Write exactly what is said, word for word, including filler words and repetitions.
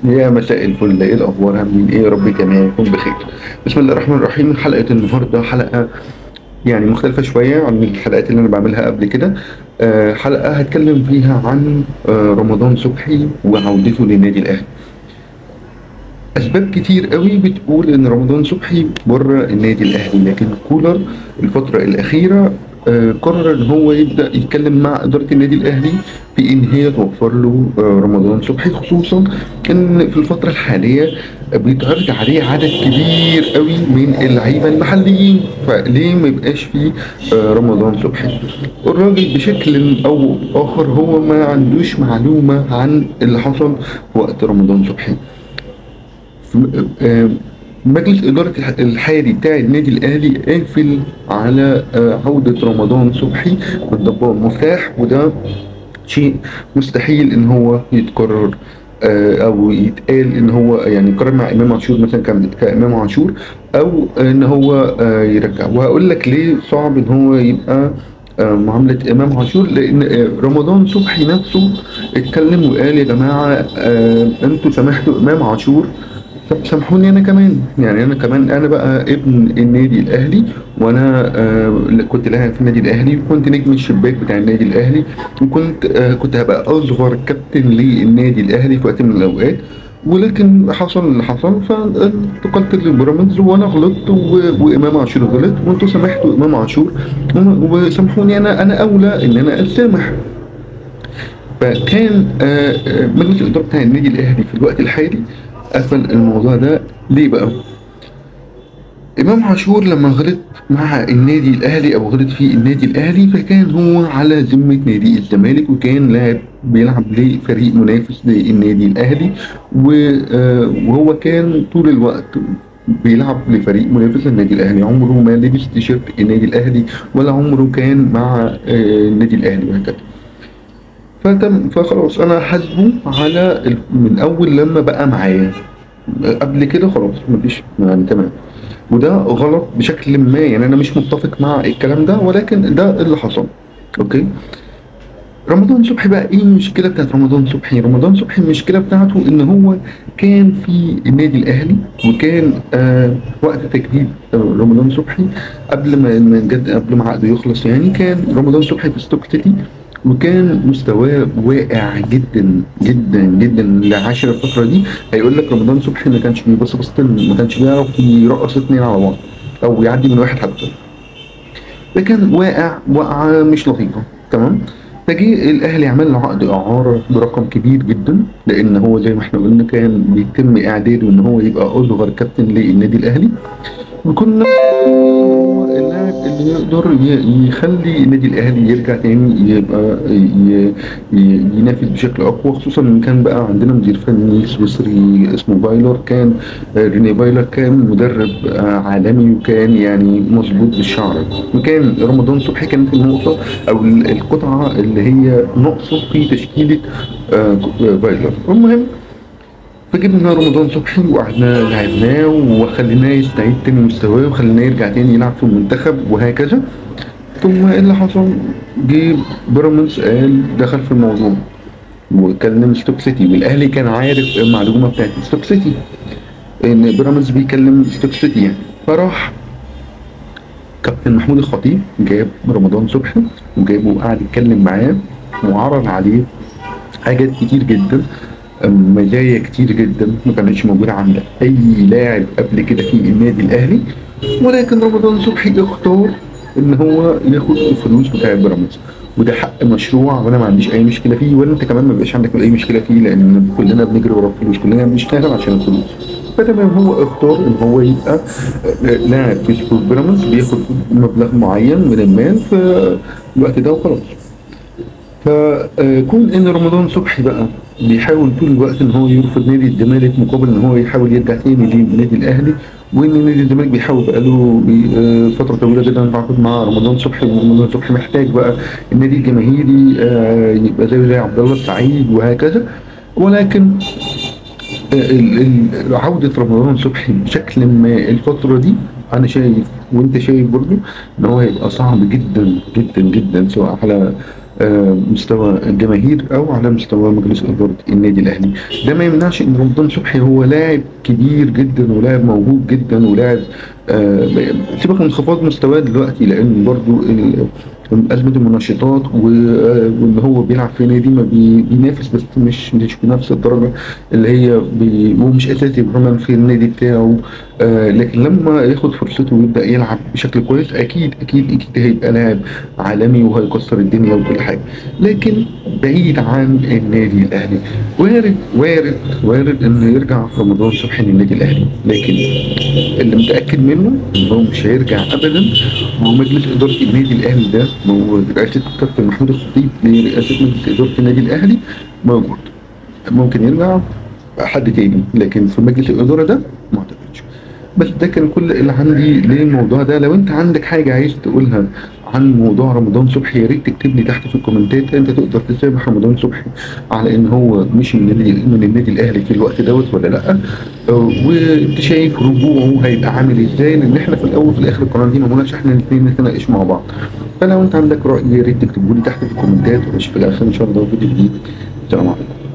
يا مساء الفل، ايه الاخبار؟ عاملين ايه؟ يا رب جميعا يكون بخير. بسم الله الرحمن الرحيم. حلقه النهارده حلقه يعني مختلفه شويه عن الحلقات اللي انا بعملها قبل كده. آه، حلقه هتكلم فيها عن آه، رمضان صبحي وعودته للنادي الاهلي. اسباب كتير قوي بتقول ان رمضان صبحي بره النادي الاهلي، لكن كولر الفتره الاخيره آه، قرر ان هو يبدا يتكلم مع اداره النادي الاهلي في ان هي توفر له آه، رمضان صبحي، خصوصا ان في الفتره الحاليه بيتعرض عليه عدد كبير قوي من اللعيبه المحليين، فليه ما يبقاش فيه آه، رمضان صبحي؟ الراجل بشكل او اخر هو ما عندوش معلومه عن اللي حصل في وقت رمضان صبحي. آه، مجلس إدارة الح- الحالي بتاع النادي الأهلي قافل على آه، عودة رمضان صبحي بالضباب مفتاح، وده شيء مستحيل إن هو يتكرر آه، أو يتقال إن هو يعني يقرر مع إمام عاشور مثلا كان- كإمام عاشور، أو إن هو آه، يرجع. وهقول لك ليه صعب إن هو يبقى آه، معاملة إمام عاشور، لأن آه، رمضان صبحي نفسه اتكلم وقال: يا جماعة آه، أنتوا سامحتوا إمام عاشور، طب سامحوني انا كمان. يعني انا كمان انا بقى ابن النادي الاهلي، وانا آه كنت لاعب في النادي الاهلي، وكنت نجم الشباك بتاع النادي الاهلي، وكنت آه كنت هبقى اصغر كابتن للنادي الاهلي في وقت من الاوقات. ولكن حصل اللي حصل، فانتقلت للبيراميدز وانا غلطت و- وامام عاشور غلط، وانتوا سامحتوا امام عاشور، وم- وسامحوني انا انا اولى ان انا اسامح. فكان آه، آه، مجلس الإدارة بتاع النادي الأهلي في الوقت الحالي قفل الموضوع ده. ليه بقى؟ إمام عاشور لما غلط مع النادي الأهلي أو غلط في النادي الأهلي، فكان هو على ذمة نادي الزمالك، وكان لاعب بيلعب لفريق منافس للنادي الأهلي، و- آه، وهو كان طول الوقت بيلعب لفريق منافس للنادي الأهلي، عمره ما لبس تيشيرت النادي الأهلي، ولا عمره كان مع آه، النادي الأهلي، وهكذا. فتم فخلاص انا حاسبه على ال- من اول لما بقى معايا. قبل كده خلاص مفيش يعني، تمام. وده غلط بشكل ما، يعني انا مش متفق مع الكلام ده، ولكن ده اللي حصل. اوكي. رمضان صبحي بقى ايه المشكله بتاعت رمضان صبحي؟ رمضان صبحي المشكله بتاعته ان هو كان في النادي الاهلي، وكان آه وقت تجديد آه، رمضان صبحي قبل ما ما نجد قبل ما عقده يخلص، يعني كان رمضان صبحي في ستوك سيتي، وكان مستواه واقع جدا جدا جدا. اللي عاشر الفتره دي هيقول لك رمضان صبحي ما كانش بيبص بص، ما كانش بيعرف يرقص اتنين على بعض او يعدي من واحد حتى. ده كان واقع وقعة مش لطيفة. تمام. فجي الأهلي عمل له عقد إعارة برقم كبير جدا، لأن هو زي ما احنا قلنا كان بيتم إعداده إن هو يبقى أصغر كابتن للنادي الأهلي، وكنا هو اللاعب اللي يقدر ي- يخلي النادي الاهلي يرجع تاني يبقى ي- ي- ينافس بشكل اقوى، خصوصا ان كان بقى عندنا مدير فني سويسري اسمه فايلر. كان آه، ريني فايلر كان مدرب آه، عالمي، وكان يعني مظبوط بالشعر. وكان رمضان صبحي كانت النقطة او ال- القطعة اللي هي ناقصة في تشكيلة آه، فايلر. المهم، فجبنا رمضان صبحي وقعدنا لعبناه وخليناه يستعيد تاني مستواه، وخليناه يرجع تاني يلعب في المنتخب وهكذا. ثم ايه اللي حصل؟ جه بيراميدز قال دخل في الموضوع وكلم ستوك سيتي، والاهلي كان عارف المعلومه بتاعت ستوك سيتي ان بيراميدز بيكلم ستوك سيتي يعني. فراح كابتن محمود الخطيب جاب رمضان صبحي وجابه وقعد يتكلم معاه، وعرض عليه حاجات كتير جدا، مزايا كتير جدا ما كانتش موجودة عند أي لاعب قبل كده في النادي الأهلي. ولكن رمضان صبحي اختار إن هو ياخد الفلوس بتاع بيراميدز، وده حق مشروع، وأنا ما عنديش أي مشكلة فيه، ولا أنت كمان ما بيبقاش عندك أي مشكلة فيه، لأن كلنا بنجري ورا الفلوس، كلنا بنشتغل عشان الفلوس. فتمام، هو اختار إن هو يبقى آه، لاعب في سبورت بيراميدز بياخد مبلغ معين من المال في الوقت ده وخلاص. فكون ان رمضان صبحي بقى بيحاول طول الوقت ان هو يرفض نادي الزمالك مقابل ان هو يحاول يرجع تاني للنادي الاهلي، وان نادي الزمالك بيحاول بقاله بي- آه، فتره طويله جدا يتعاقد مع رمضان صبحي، ورمضان صبحي محتاج بقى النادي الجماهيري آه، يبقى زي زي عبد الله السعيد وهكذا. ولكن ال- ال- عودة رمضان صبحي بشكل ما الفترة دي، أنا شايف وأنت شايف برضو إن هو هيبقى صعب جدا جدا جدا، سواء على آه، مستوى الجماهير او على مستوى مجلس اداره النادي الاهلي. ده ما يمنعش ان رمضان صبحي هو لاعب كبير جدا ولاعب موهوب جدا ولاعب آه، سيبك من انخفاض مستواه دلوقتي، لان برضو ال- أزمة المنشطات و- آه، وإن هو بيلعب في نادي ما بي- بينافس، بس مش مش بنفس الدرجة اللي هي بي ومش أساسي كمان في النادي بتاعه. آه لكن لما ياخد فرصته ويبدأ يلعب بشكل كويس، أكيد أكيد أكيد هيبقى لاعب عالمي وهيكسر الدنيا وكل حاجة. لكن بعيد عن النادي الأهلي، وارد وارد وارد إنه يرجع رمضان صبحي للنادي الأهلي، لكن اللي متأكد منه إن هو مش هيرجع أبدا. ومجلس إدارة النادي الأهلي ده برئاسة كابتن محمود الخطيب لرئاسة مجلس إدارة النادي الأهلي موجود. ممكن يرجع حد تاني، لكن في مجلس الإدارة ده ما أعتقدش. بس ده كان كل اللي عندي للموضوع ده. لو انت عندك حاجة عايز تقولها عن موضوع رمضان صبحي، يا ريت تكتب لي تحت في الكومنتات. انت تقدر تسامح رمضان صبحي على ان هو مشي من النادي من النادي الاهلي في الوقت دوت ولا لا؟ اه، وانت شايف رجوعه هيبقى عامل ازاي؟ لان احنا في الاول وفي الاخر القناه دي معموله عشان احنا الاثنين نتناقش مع بعض. فلو انت عندك راي يا ريت تكتبه لي تحت في الكومنتات، واشوفك على خير ان شاء الله في فيديو جديد. السلام عليكم.